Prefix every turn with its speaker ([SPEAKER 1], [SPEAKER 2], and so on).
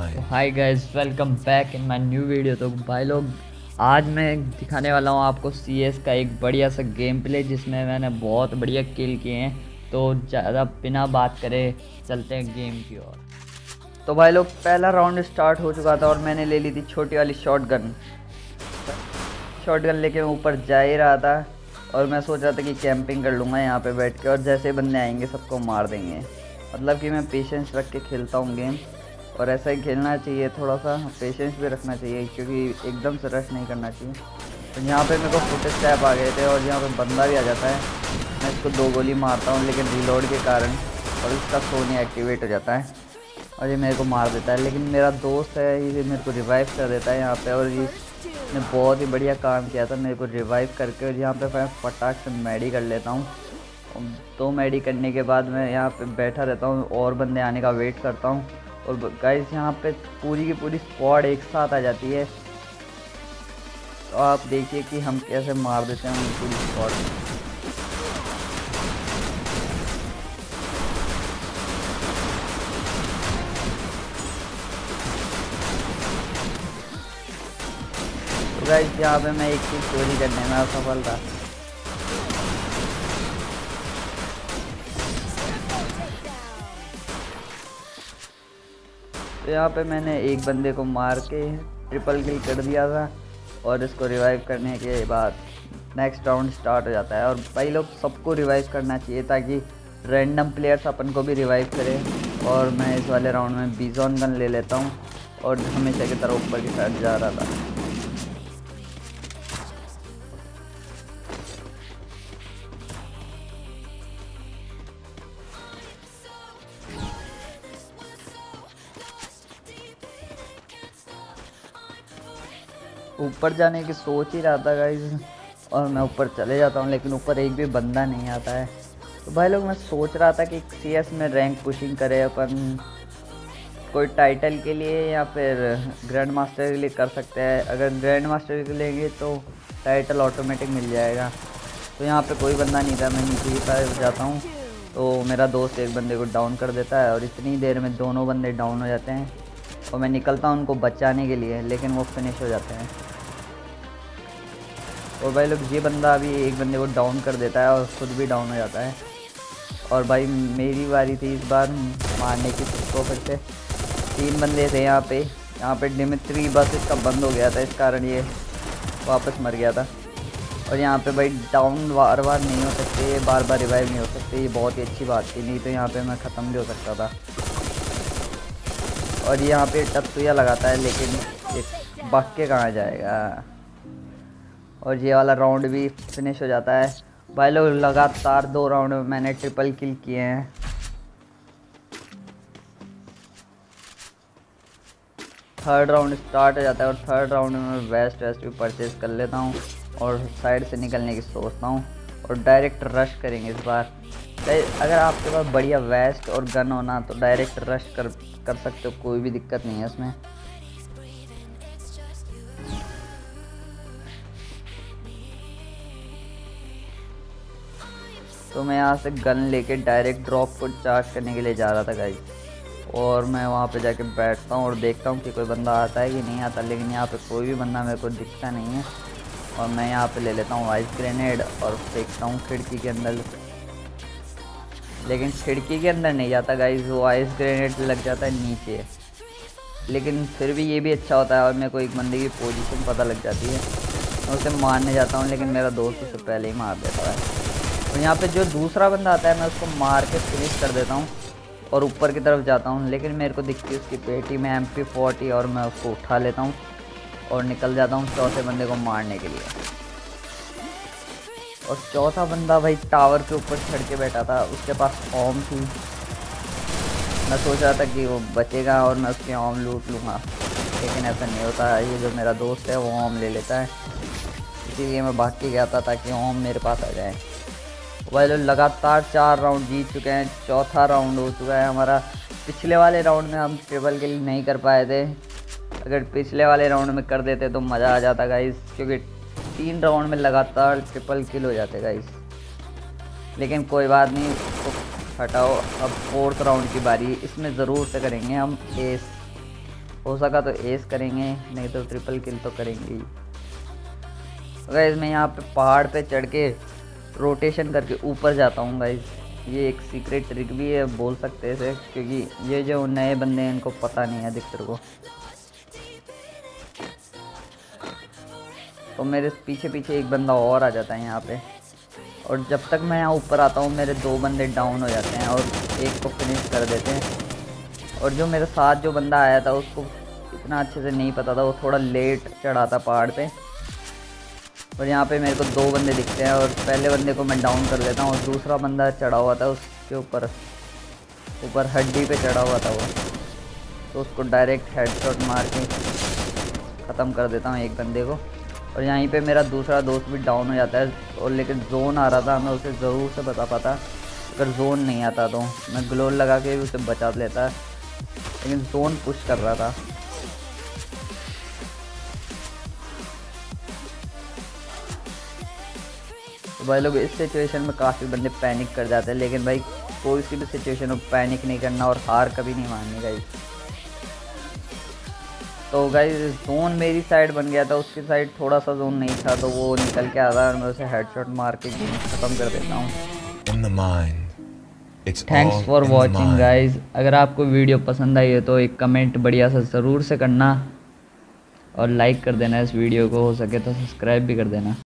[SPEAKER 1] Hi guys, welcome back in my new video. तो भाई लोग, आज मैं दिखाने वाला हूँ आपको सीएस का एक बढ़िया सा गेम प्ले जिसमें मैंने बहुत बढ़िया किल किए हैं। तो ज़्यादा बिना बात करे चलते हैं गेम की ओर। तो भाई लोग, पहला राउंड स्टार्ट हो चुका था और मैंने ले ली थी छोटी वाली शॉटगन। लेके मैं ऊपर जा ही रहा था और मैं सोच रहा था कि कैंपिंग कर लूँगा यहाँ पे बैठ के और जैसे बंदे आएंगे सबको मार देंगे। मतलब कि मैं पेशेंस रख के खेलता हूँ गेम, और ऐसा ही खेलना चाहिए। थोड़ा सा पेशेंस भी रखना चाहिए क्योंकि एकदम से रश नहीं करना चाहिए। तो यहाँ पे मेरे को फुटेज टैप आ गए थे और यहाँ पे बंदा भी आ जाता है। मैं इसको 2 गोली मारता हूँ लेकिन रिलोड के कारण, और इसका सोनी एक्टिवेट हो जाता है और ये मेरे को मार देता है। लेकिन मेरा दोस्त है, ये मेरे को रिवाइव कर देता है यहाँ पे, और इसने बहुत ही बढ़िया काम किया था मेरे को रिवाइव करके। और यहाँ पे मैं फटाक से मैडी कर लेता हूँ। 2 मैडी करने के बाद मैं यहाँ पे बैठा रहता हूँ और बंदे आने का वेट करता हूँ। और गाइस, यहाँ पे पूरी की पूरी स्क्वाड एक साथ आ जाती है। तो आप देखिए कि हम कैसे मार देते हैं पूरी स्क्वाड। तो गाइस, यहाँ पे मैं एक चीज़ चोरी करने में असफल था। तो यहाँ पे मैंने एक बंदे को मार के ट्रिपल किल कर दिया था, और इसको रिवाइव करने के बाद नेक्स्ट राउंड स्टार्ट हो जाता है। और भाई लोग, सबको रिवाइव करना चाहिए ताकि रैंडम प्लेयर्स अपन को भी रिवाइव करें। और मैं इस वाले राउंड में बीजॉन गन ले लेता हूँ और हमेशा की तरह ऊपर की साइड जा रहा था। ऊपर जाने की सोच ही रहा था गाइस, और मैं ऊपर चले जाता हूँ लेकिन ऊपर एक भी बंदा नहीं आता है। तो भाई लोग, मैं सोच रहा था कि सीएस में रैंक पुशिंग करें अपन, कोई टाइटल के लिए या फिर ग्रैंड मास्टर के लिए कर सकते हैं। अगर ग्रैंड मास्टर के लेंगे तो टाइटल ऑटोमेटिक मिल जाएगा। तो यहाँ पे कोई बंदा नहीं था, मैं नीचे की तरफ जाता हूँ तो मेरा दोस्त एक बंदे को डाउन कर देता है और इतनी देर में दोनों बंदे डाउन हो जाते हैं। और मैं निकलता हूँ उनको बचाने के लिए, लेकिन वो फिनिश हो जाते हैं। और भाई लोग, ये बंदा अभी एक बंदे को डाउन कर देता है और ख़ुद भी डाउन हो जाता है। और भाई, मेरी बारी थी इस बार मारने की सबको। फिर से 3 बंदे थे यहाँ पे डिमिट्री बस इसका बंद हो गया था, इस कारण ये वापस मर गया था। और यहाँ पे भाई डाउन बार बार नहीं हो सकते, बार बार रिवाइव नहीं हो सकते, ये बहुत ही अच्छी बात थी, नहीं तो यहाँ पे मैं ख़त्म भी हो सकता था। और यहाँ पे टपसुया लगाता है लेकिन ये भाग के कहाँ जाएगा। और ये वाला राउंड भी फिनिश हो जाता है। भाई लोग, लगातार 2 राउंड में मैंने ट्रिपल किल किए हैं। थर्ड राउंड स्टार्ट हो जाता है और थर्ड राउंड में मैं वेस्ट भी परचेज कर लेता हूँ और साइड से निकलने की सोचता हूँ और डायरेक्ट रश करेंगे इस बार। अगर आपके पास बढ़िया वेस्ट और गन होना तो डायरेक्ट रश कर सकते हो, कोई भी दिक्कत नहीं है इसमें। तो मैं यहाँ से गन लेके डायरेक्ट ड्रॉप को चार्ज करने के लिए जा रहा था गाइस। और मैं वहाँ पे जाके बैठता हूँ और देखता हूँ कि कोई बंदा आता है कि नहीं आता, लेकिन यहाँ पे कोई भी बंदा मेरे को दिखता नहीं है। और मैं यहाँ पे ले लेता हूँ आइस ग्रेनेड और फेंकता हूँ खिड़की के अंदर। लेकिन खिड़की के अंदर नहीं जाता गाइस, वो आइस ग्रेनेड लग जाता है नीचे। लेकिन फिर भी ये भी अच्छा होता है और मेरे को एक बंदे की पोजीशन पता लग जाती है। मैं उसे मारने जाता हूँ लेकिन मेरा दोस्त उसे पहले ही मार देता है। तो यहाँ पे जो दूसरा बंदा आता है मैं उसको मार के फिनिश कर देता हूँ और ऊपर की तरफ जाता हूँ। लेकिन मेरे को दिखती है उसकी पेटी में MP40 और मैं उसको उठा लेता हूँ और निकल जाता हूँ चौथे बंदे को मारने के लिए। और चौथा बंदा भाई टावर के ऊपर चढ़ के बैठा था, उसके पास ओम थी। मैं सोच रहा था कि वो बचेगा और मैं उसकी ओम लूट लूँगा, लेकिन ऐसा नहीं होता। ये जो मेरा दोस्त है वो ओम ले लेता है, इसीलिए मैं भाग के गया था ताकि ओम मेरे पास आ जाए। भाई लोग, लगातार 4 राउंड जीत चुके हैं, चौथा राउंड हो चुका है हमारा। पिछले वाले राउंड में हम ट्रिपल किल नहीं कर पाए थे। अगर पिछले वाले राउंड में कर देते तो मज़ा आ जाता गाइस, क्योंकि 3 राउंड में लगातार ट्रिपल किल हो जाते गाइस। लेकिन कोई बात नहीं, तो हटाओ। अब 4th राउंड की बारी, इसमें ज़रूर से करेंगे हम एस। हो सका तो एस करेंगे, नहीं तो ट्रिपल किल तो करेंगे ही। गाइस मैं यहाँ पे पहाड़ पे चढ़ के रोटेशन करके ऊपर जाता हूँ गाइस। ये एक सीक्रेट ट्रिक भी है बोल सकते हैं इसे, क्योंकि ये जो नए बंदे हैं इनको पता नहीं है अधिकतर को। तो मेरे पीछे पीछे एक बंदा और आ जाता है यहाँ पे, और जब तक मैं यहाँ ऊपर आता हूँ मेरे 2 बंदे डाउन हो जाते हैं और एक को फिनिश कर देते हैं। और जो मेरे साथ जो बंदा आया था उसको इतना अच्छे से नहीं पता था, वो थोड़ा लेट चढ़ा था पहाड़ पे। और यहाँ पे मेरे को 2 बंदे दिखते हैं और पहले बंदे को मैं डाउन कर देता हूँ और दूसरा बंदा चढ़ा हुआ था उसके ऊपर हड्डी पे चढ़ा हुआ था वो, तो उसको डायरेक्ट हेडशॉट मार के ख़त्म कर देता हूँ एक बंदे को। और यहीं पे मेरा दूसरा दोस्त भी डाउन हो जाता है, और लेकिन जोन आ रहा था, मैं उसे ज़रूर से बता पाता। अगर जोन नहीं आता तो मैं ग्लोल लगा के भी उसे बचा लेता, लेकिन जोन पुश कर रहा था। तो भाई लोग इस सिचुएशन में काफ़ी बंदे पैनिक कर जाते हैं, लेकिन भाई कोई सी भी सिचुएशन में पैनिक नहीं करना और हार कभी नहीं माननी गाइस। तो गाइस जोन मेरी साइड बन गया था, उसकी साइड थोड़ा सा जोन नहीं था, तो वो निकल के आता है और मैं उसे हेडशॉट मार के गेम ख़त्म कर देता हूँ। Thanks for watching guys. अगर आपको वीडियो पसंद आई है तो एक कमेंट बढ़िया सा ज़रूर से करना, और लाइक कर देना इस वीडियो को, हो सके तो सब्सक्राइब भी कर देना।